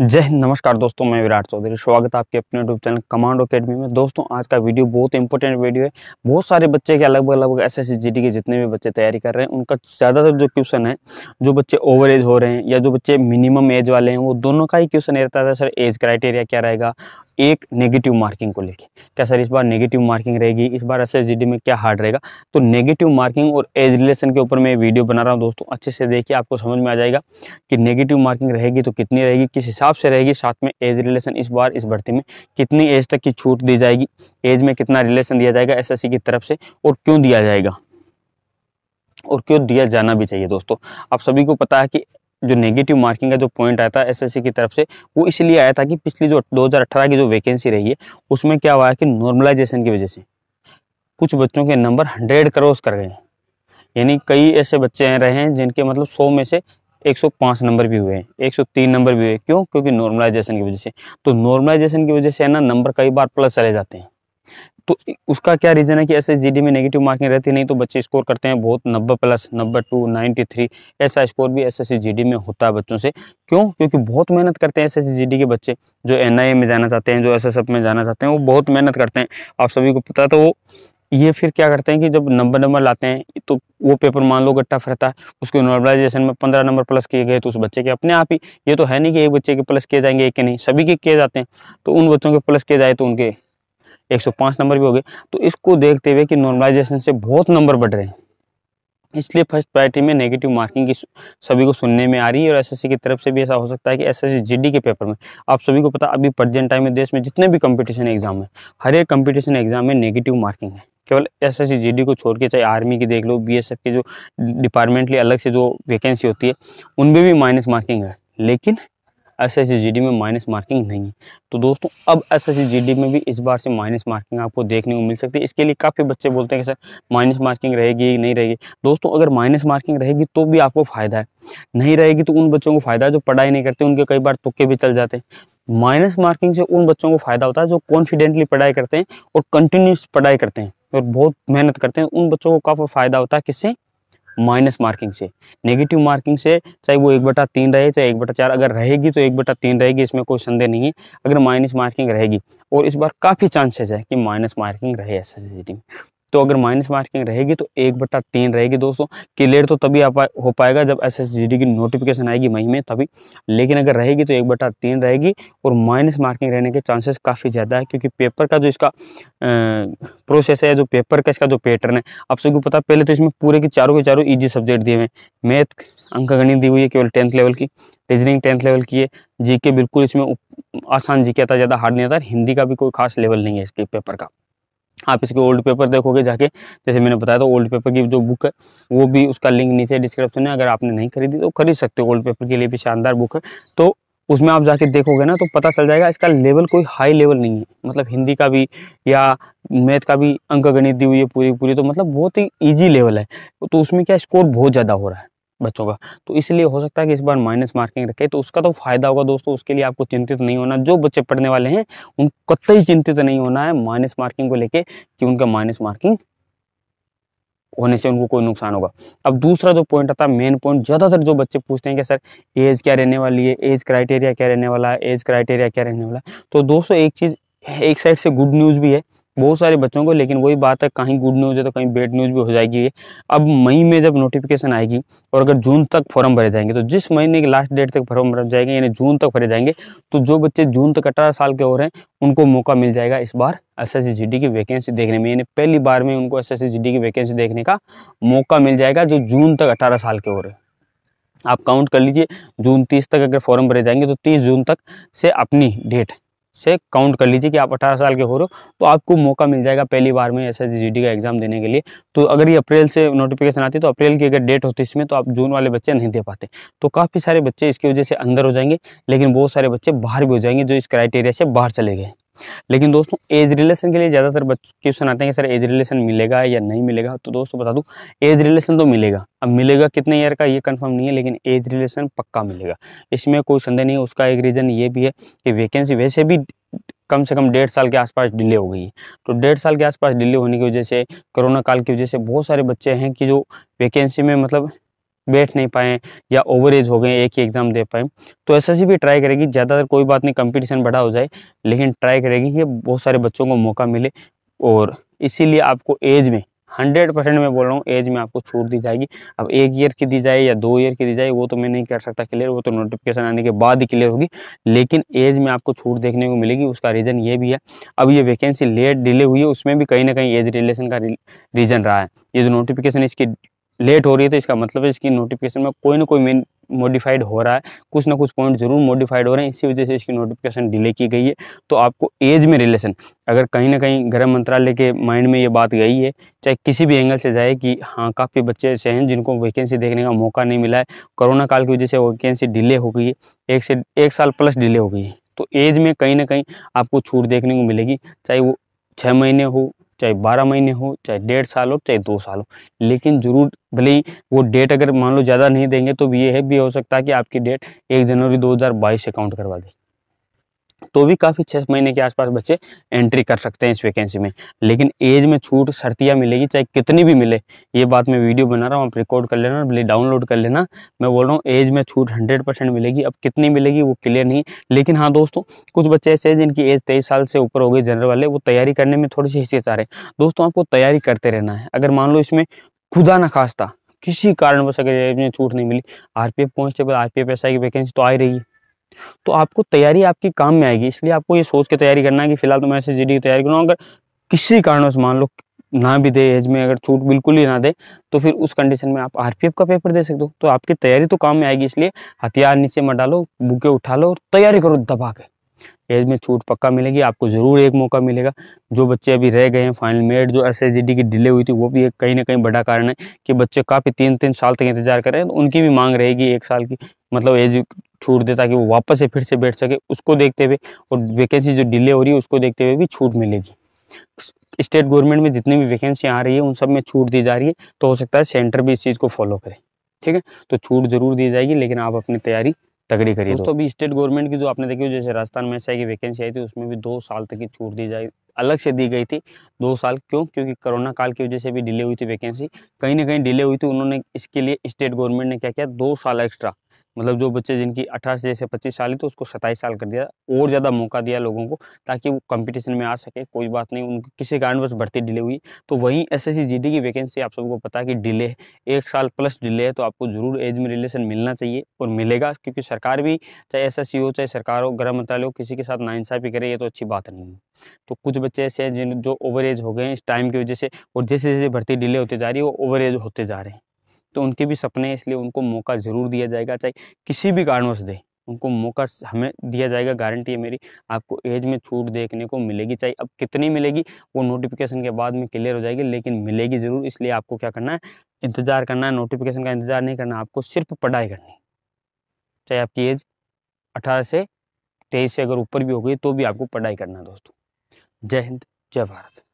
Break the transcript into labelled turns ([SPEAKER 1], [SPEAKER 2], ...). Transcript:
[SPEAKER 1] जय हिंद, नमस्कार दोस्तों, मैं विराट चौधरी। स्वागत है आपके अपने यूट्यूब चैनल कमांडो अकेडमी में। दोस्तों, आज का वीडियो बहुत इंपॉर्टेंट वीडियो है। बहुत सारे बच्चे के लगभग एसएससी जीडी के जितने भी बच्चे तैयारी कर रहे हैं, उनका ज़्यादातर जो क्वेश्चन है, जो बच्चे ओवर एज हो रहे हैं या जो बच्चे मिनिमम एज वाले हैं, वो दोनों का ही क्वेश्चन रहता था। सर, एज क्राइटेरिया क्या रहेगा, एक नेगेटिव मार्किंग को लेके। क्या सर इस बार नेगेटिव मार्किंग रहेगी, इस बार एसएसजीडी में क्या हार्ड रहेगा? तो नेगेटिव मार्किंग और एज रिलेशन के ऊपर मैं वीडियो बना रहा हूँ। दोस्तों, अच्छे से देखिए, आपको समझ में आ जाएगा कि नेगेटिव मार्किंग रहेगी तो कितनी रहेगी, किस हिसाब से रहेगी, साथ में एज रिलेशन इस बार इस भर्ती में कितनी एज तक की छूट दी जाएगी, एज में कितना रिलेशन दिया जाएगा एसएससी की तरफ से, और क्यों दिया जाएगा और क्यों दिया जाना भी चाहिए। दोस्तों, आप सभी को पता है कि जो नेगेटिव मार्किंग का जो पॉइंट आया था एसएससी की तरफ से, वो इसलिए आया था कि पिछली जो 2018 की जो वैकेंसी रही है, उसमें क्या हुआ है कि नॉर्मलाइजेशन की वजह से कुछ बच्चों के नंबर 100 क्रॉस कर गए। यानी कई ऐसे बच्चे रहे हैं जिनके मतलब 100 में से 105 नंबर भी हुए हैं, 103 नंबर भी हुए। क्यों? क्योंकि नॉर्मलाइजेशन की वजह से। तो नॉर्मलाइजेशन की वजह से है ना, नंबर कई बार प्लस चले जाते हैं। तो उसका क्या रीज़न है कि एसएसजीडी में नेगेटिव मार्किंग रहती नहीं, तो बच्चे स्कोर करते हैं बहुत 90 प्लस, 92, 93, ऐसा स्कोर भी एसएसजीडी में होता है बच्चों से। क्यों? क्योंकि बहुत मेहनत करते हैं एसएसजीडी के बच्चे, जो एनआईए में जाना चाहते हैं, जो एसएसएफ में जाना चाहते हैं, वो बहुत मेहनत करते हैं। आप सभी को पता है। तो ये फिर क्या करते हैं कि जब नंबर लाते हैं, तो वो पेपर मान लो अगर टफ रहता है, उसके नॉर्मलाइजेशन में 15 नंबर प्लस किए गए, तो उस बच्चे के अपने आप ही, ये तो है नहीं कि एक बच्चे के प्लस किए जाएंगे, एक के नहीं, सभी के किए जाते हैं। तो उन बच्चों के प्लस किए जाए तो उनके 105 नंबर भी हो गए। तो इसको देखते हुए कि नॉर्मलाइजेशन से बहुत नंबर बढ़ रहे हैं, इसलिए फर्स्ट प्रायोरिटी में नेगेटिव मार्किंग की सभी को सुनने में आ रही है। और एसएससी की तरफ से भी ऐसा हो सकता है कि एसएससी जीडी के पेपर में, आप सभी को पता, अभी प्रेजेंट टाइम में देश में जितने भी कंपटीशन एग्जाम है, हर एक कंपटीशन एग्जाम में नेगेटिव मार्किंग है। केवल एसएससी जीडी को छोड़ के, चाहे आर्मी की देख लो, बीएसएफ की जो डिपार्टमेंटली अलग से जो वैकेंसी होती है, उनमें भी माइनस मार्किंग है, लेकिन एसएससी जीडी में माइनस मार्किंग नहीं है। तो दोस्तों, अब एसएससी जीडी में भी इस बार से माइनस मार्किंग आपको देखने को मिल सकती है। इसके लिए काफ़ी बच्चे बोलते हैं कि सर माइनस मार्किंग रहेगी नहीं रहेगी। दोस्तों, अगर माइनस मार्किंग रहेगी तो भी आपको फ़ायदा है, नहीं रहेगी तो उन बच्चों को फ़ायदा है जो पढ़ाई नहीं करते, उनके कई बार तुक्के भी चल जाते हैं। माइनस मार्किंग से उन बच्चों को फ़ायदा होता है जो कॉन्फिडेंटली पढ़ाई करते हैं और कंटिन्यूस पढ़ाई करते हैं और बहुत मेहनत करते हैं। उन बच्चों को काफ़ी फ़ायदा होता है किससे? माइनस मार्किंग से। नेगेटिव मार्किंग से चाहे वो 1/3 रहे, चाहे 1/4, अगर रहेगी तो 1/3 रहेगी, इसमें कोई संदेह नहीं है। अगर माइनस मार्किंग रहेगी, और इस बार काफ़ी चांसेस है कि माइनस मार्किंग रहे एसएससी में, तो अगर माइनस मार्किंग रहेगी तो 1/3 रहेगी। दोस्तों, क्लियर तो तभी हो पाएगा जब एसएसजीडी की नोटिफिकेशन आएगी मई में, तभी। लेकिन अगर रहेगी तो 1/3 रहेगी, और माइनस मार्किंग रहने के चांसेस काफ़ी ज़्यादा है, क्योंकि पेपर का जो इसका प्रोसेस है, जो पेपर का इसका जो पैटर्न है, आप सबको पता, पहले तो इसमें पूरे के चारों ईजी सब्जेक्ट दिए हुए हैं। मैथ, अंकगणित दी हुई है केवल 10th लेवल की, रीजनिंग 10th लेवल की है, जीके बिल्कुल इसमें आसान जीके आता, ज़्यादा हार्ड नहीं आता, हिंदी का भी कोई खास लेवल नहीं है इसके पेपर का। आप इसके ओल्ड पेपर देखोगे जाके, जैसे मैंने बताया, तो ओल्ड पेपर की जो बुक है, वो भी, उसका लिंक नीचे डिस्क्रिप्शन है, अगर आपने नहीं खरीदी तो खरीद सकते हो। ओल्ड पेपर के लिए भी शानदार बुक है, तो उसमें आप जाके देखोगे ना, तो पता चल जाएगा इसका लेवल कोई हाई लेवल नहीं है। मतलब हिंदी का भी या मैथ का भी अंकगणित दी हुई है पूरी, तो मतलब बहुत ही ईजी लेवल है। तो उसमें क्या स्कोर बहुत ज़्यादा हो रहा है बच्चों का, तो इसलिए हो सकता है कि इस बार माइनस मार्किंग रखे, तो उसका तो फायदा होगा। दोस्तों, उसके लिए आपको चिंतित नहीं होना। जो बच्चे पढ़ने वाले हैं उनको कतई चिंतित नहीं होना है माइनस मार्किंग को लेके, कि उनका माइनस मार्किंग होने से उनको कोई नुकसान होगा। अब दूसरा जो पॉइंट आता है, मेन पॉइंट, ज़्यादातर जो बच्चे पूछते हैं कि सर एज क्या रहने वाली है, एज क्राइटेरिया क्या रहने वाला है, एज क्राइटेरिया क्या रहने वाला है। तो दोस्तों, एक चीज़, एक साइड से गुड न्यूज़ भी है बहुत सारे बच्चों को, लेकिन वही बात है, कहीं गुड न्यूज़ है तो कहीं बैड न्यूज़ भी हो जाएगी ये। अब मई में जब नोटिफिकेशन आएगी, और अगर जून तक फॉर्म भरे जाएंगे, तो जिस महीने की लास्ट डेट तक फॉर्म भरे जाएंगे, यानी जून तक भरे जाएंगे, तो जो बच्चे जून तक 18 साल के हो रहे हैं, उनको मौका मिल जाएगा इस बार एसएससी जीडी की वैकेंसी देखने में। यानी पहली बार में उनको एसएससी जीडी की वैकेंसी देखने का मौका मिल जाएगा, जो जून तक 18 साल के हो रहे हैं। आप काउंट कर लीजिए, जून 30 तक अगर फॉर्म भरे जाएंगे, तो 30 जून तक से अपनी डेट से काउंट कर लीजिए कि आप 18 साल के हो रहे हो, तो आपको मौका मिल जाएगा पहली बार में एसएससी जीडी का एग्जाम देने के लिए। तो अगर ये अप्रैल से नोटिफिकेशन आती है, तो अप्रैल की अगर डेट होती है इसमें, तो आप जून वाले बच्चे नहीं दे पाते। तो काफ़ी सारे बच्चे इसकी वजह से अंदर हो जाएंगे, लेकिन बहुत सारे बच्चे बाहर भी हो जाएंगे जो इस क्राइटेरिया से बाहर चले गए। लेकिन दोस्तों, एज रिलेशन के लिए ज़्यादातर क्वेश्चन आते हैं कि सर एज रिलेशन मिलेगा या नहीं मिलेगा। तो दोस्तों बता दूं, एज रिलेशन तो मिलेगा। अब मिलेगा कितने ईयर का ये कंफर्म नहीं है, लेकिन एज रिलेशन पक्का मिलेगा, इसमें कोई संदेह नहीं है। उसका एक रीज़न ये भी है कि वैकेंसी वैसे भी कम से कम 1.5 साल के आसपास डिले हो गई है। तो 1.5 साल के आसपास डिले होने की वजह से, कोरोना काल की वजह से, बहुत सारे बच्चे हैं कि जो वैकेंसी में मतलब बैठ नहीं पाए या ओवर एज हो गए, एक ही एग्ज़ाम दे पाए, तो एसएससी भी ट्राई करेगी। ज़्यादातर कोई बात नहीं, कंपटीशन बड़ा हो जाए, लेकिन ट्राई करेगी कि बहुत सारे बच्चों को मौका मिले। और इसीलिए आपको एज में 100% मैं बोल रहा हूँ, एज में आपको छूट दी जाएगी। अब 1 ईयर की दी जाए या 2 ईयर की दी जाए, वो तो मैं नहीं कर सकता क्लियर, वो तो नोटिफिकेशन आने के बाद ही क्लियर होगी। लेकिन एज में आपको छूट देखने को मिलेगी। उसका रीज़न ये भी है, अब ये वैकेंसी लेट डिले हुई है, उसमें भी कहीं ना कहीं एज रिलेशन का रीज़न रहा है। ये जो नोटिफिकेशन इसकी लेट हो रही है, तो इसका मतलब है इसकी नोटिफिकेशन में कोई ना कोई मेन मॉडिफाइड हो रहा है, कुछ ना कुछ पॉइंट जरूर मॉडिफाइड हो रहे हैं, इसी वजह से इसकी नोटिफिकेशन डिले की गई है। तो आपको एज में रिलेशन, अगर कहीं ना कहीं गृह मंत्रालय के माइंड में ये बात गई है, चाहे किसी भी एंगल से जाए, कि हाँ काफ़ी बच्चे ऐसे हैं जिनको वैकेंसी देखने का मौका नहीं मिला है, कोरोना काल की वजह से वैकेंसी डिले हो गई है, 1 साल प्लस डिले हो गई है, तो एज में कहीं ना कहीं आपको छूट देखने को मिलेगी। चाहे वो 6 महीने हो, चाहे 12 महीने हो, चाहे 1.5 साल हो, चाहे 2 साल हो, लेकिन जरूर भले ही वो डेट अगर मान लो ज़्यादा नहीं देंगे, तो भी ये है भी हो सकता है कि आपकी डेट 1 जनवरी 2022 से काउंट करवा दे, तो भी काफ़ी 6 महीने के आसपास बच्चे एंट्री कर सकते हैं इस वैकेंसी में। लेकिन एज में छूट शर्तियाँ मिलेगी, चाहे कितनी भी मिले। ये बात मैं वीडियो बना रहा हूँ, आप रिकॉर्ड कर लेना, भले डाउनलोड कर लेना। मैं बोल रहा हूँ एज में छूट 100% मिलेगी। अब कितनी मिलेगी वो क्लियर नहीं, लेकिन हाँ दोस्तों, कुछ बच्चे ऐसे हैं जिनकी एज 23 साल से ऊपर हो गई, जनरल वाले, वो तैयारी करने में थोड़ी सी हिचकिचा रहे हैं। दोस्तों आपको तैयारी करते रहना है। अगर मान लो इसमें खुदा न खास्ता किसी कारणवश अगर एज में छूट नहीं मिली, आरपीएफ कांस्टेबल, आरपीएफ एसआई की वैकेंसी तो आ ही रही है, तो आपको तैयारी आपकी काम में आएगी। इसलिए आपको ये सोच के तैयारी करना है कि फिलहाल तो मैं एसएसजीडी की तैयारी कर रहा हूँ, अगर किसी कारणवश मान लो ना भी दे, एज में अगर छूट बिल्कुल ही ना दे, तो फिर उस कंडीशन में आप आरपीएफ का पेपर दे सकते हो। तो आपकी तैयारी तो काम में आएगी। इसलिए हथियार नीचे मत डालो, बुके उठा लो और तैयारी करो दबा के। एज में छूट पक्का मिलेगी, आपको जरूर एक मौका मिलेगा। जो बच्चे अभी रह गए हैं फाइनल मेड, जो एसएसजीडी की डिले हुई थी, वो भी एक कहीं ना कहीं बड़ा कारण है कि बच्चे काफ़ी 3-3 साल तक इंतजार कर रहे हैं। तो उनकी भी मांग रहेगी 1 साल की, मतलब एज छूट दे, ताकि वो वापस से फिर से बैठ सके। उसको देखते हुए और वैकेंसी जो डिले हो रही है उसको देखते हुए भी छूट मिलेगी। स्टेट गवर्नमेंट में जितनी भी वैकेंसी आ रही है उन सब में छूट दी जा रही है, तो हो सकता है सेंटर भी इस चीज़ को फॉलो करे। ठीक है, तो छूट जरूर दी जाएगी, लेकिन आप अपनी तैयारी तगड़ी करिए दोस्तों। अभी स्टेट गवर्नमेंट की जो आपने देखी, जैसे राजस्थान में एसआई की वैकेंसी आई थी, उसमें भी 2 साल तक की छूट दी जाए, अलग से दी गई थी। 2 साल क्यों? क्योंकि कोरोना काल की वजह से भी डिले हुई थी वैकेंसी, कहीं ना कहीं डिले हुई थी। उन्होंने इसके लिए स्टेट गवर्नमेंट ने क्या किया, 2 साल एक्स्ट्रा, मतलब जो बच्चे जिनकी 18 से जैसे 25 साल है, तो उसको 27 साल कर दिया, और ज़्यादा मौका दिया लोगों को, ताकि वो कंपटीशन में आ सके। कोई बात नहीं, उनकी किसी कारणवश भर्ती डिले हुई, तो वहीं एसएससी जीडी की वैकेंसी आप सबको पता है कि डिले है, 1 साल प्लस डिले है, तो आपको जरूर एज में रिलेशन मिलना चाहिए और मिलेगा। क्योंकि सरकार भी, चाहे एसएससी हो, चाहे सरकार हो, गृह मंत्रालय हो, किसी के साथ नाइंसाफी करे, ये तो अच्छी बात नहीं है। तो कुछ बच्चे ऐसे हैं जिन जो ओवर एज हो गए हैं इस टाइम की वजह से, और जैसे जैसे भर्ती डिले होती जा रही है वो ओवर एज होते जा रहे हैं, तो उनके भी सपने हैं। इसलिए उनको मौका ज़रूर दिया जाएगा, चाहे किसी भी कारणवश दे, उनको मौका हमें दिया जाएगा। गारंटी है मेरी, आपको एज में छूट देखने को मिलेगी। चाहे अब कितनी मिलेगी वो नोटिफिकेशन के बाद में क्लियर हो जाएगी, लेकिन मिलेगी ज़रूर। इसलिए आपको क्या करना है, इंतज़ार करना है, नोटिफिकेशन का इंतज़ार नहीं करना, आपको सिर्फ पढ़ाई करनी है। चाहे आपकी एज 18 से 23 से अगर ऊपर भी हो गई, तो भी आपको पढ़ाई करना है दोस्तों। जय हिंद, जय भारत।